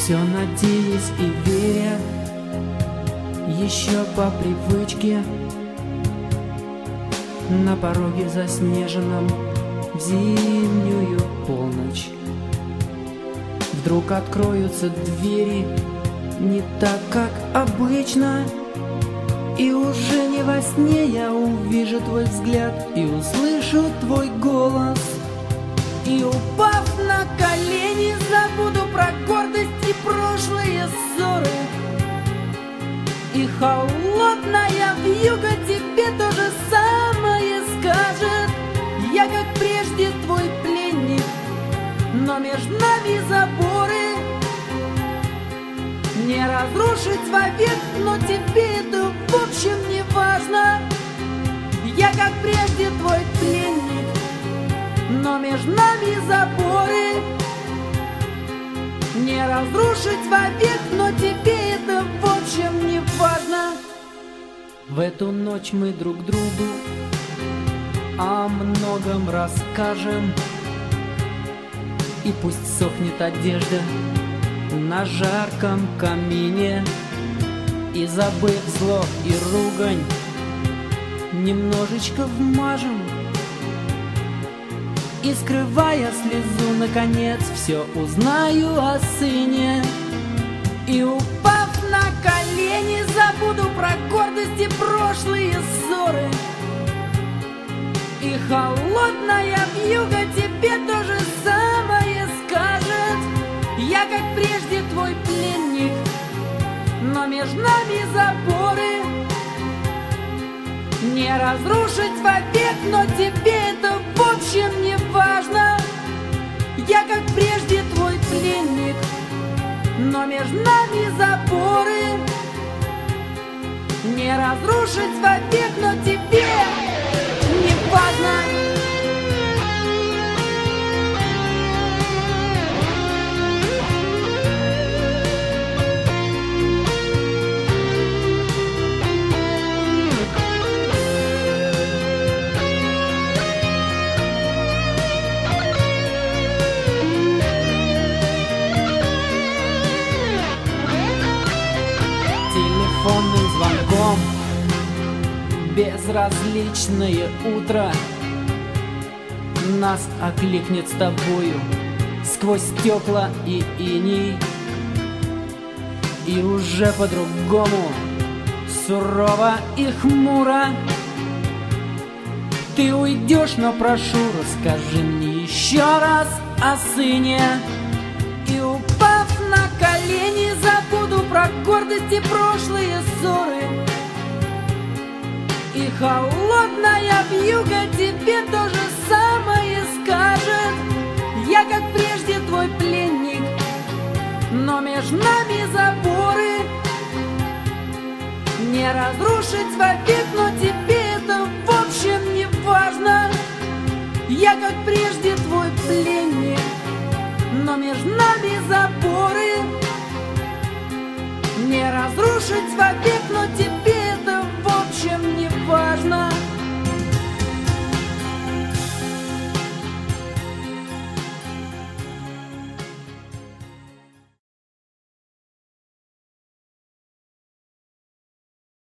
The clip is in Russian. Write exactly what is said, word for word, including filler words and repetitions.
Все надеясь и веря, еще по привычке, на пороге заснеженном в зимнюю полночь. Вдруг откроются двери не так, как обычно, и уже не во сне я увижу твой взгляд и услышу твой голос. И упав на колени, забуду про гордость и прошлые ссоры. И холодная вьюга тебе то же самое скажет. Я, как прежде, твой пленник, но между нами заборы не разрушить вовек, но тебе это в общем не важно. Я, как прежде, твой пленник, но между нами заборы не разрушить вовек, но тебе это в общем не важно. В эту ночь мы друг другу о многом расскажем, и пусть сохнет одежда на жарком камине, и, забыв зло и ругань, немножечко вмажем. И, скрывая слезу, наконец все узнаю о сыне. И, упав на колени, забуду про гордость и прошлые ссоры. И холодная вьюга тебе то же самое скажет. Я, как прежде, твой пленник, но между нами заборы не разрушить вовек, но тебе это в общем не важно. Я, как прежде, твой пленник, но между нами заборы не разрушить вовек, но тебе не важно. Телефонным звонком безразличное утро нас окликнет с тобою сквозь стекла и иней. И уже по-другому, сурово и хмуро ты уйдешь, но прошу, расскажи мне еще раз о сыне. И, упав на колени, забуду про гордость и прошлые ссоры. И холодная вьюга тебе то же самое скажет. Я, как прежде, твой пленник, но между нами заборы не разрушить вовек, но тебе это в общем не важно. Я, как прежде, твой пленник, но между нами заборы не разрушить вовек.